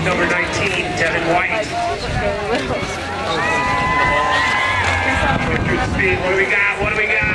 number 19, Devon White. Through the speed. What do we got? What do we got?